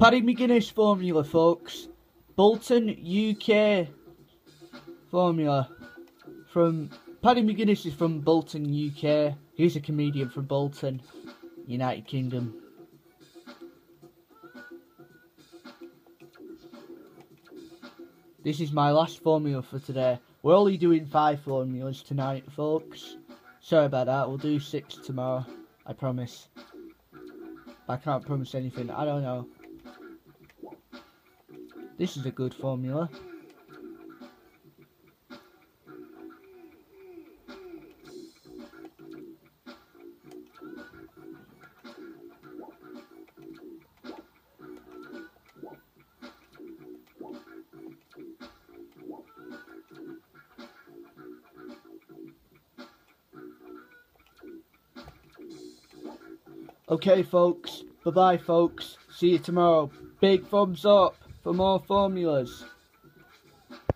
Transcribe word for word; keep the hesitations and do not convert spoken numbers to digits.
Paddy McGuinness formula, folks. Bolton U K formula. From Paddy McGuinness is from Bolton U K. He's a comedian from Bolton, United Kingdom. This is my last formula for today. We're only doing five formulas tonight, folks. Sorry about that. We'll do six tomorrow. I promise. I can't promise anything. I don't know. This is a good formula. Okay, folks. Bye-bye, folks. See you tomorrow. Big thumbs up for more formulas.